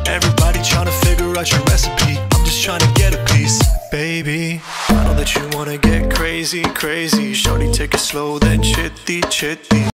Everybody trying to figure out your recipe. I'm just trying to get a piece. Baby, I know that you wanna get crazy, crazy. Shorty, take it slow, then chitty, chitty.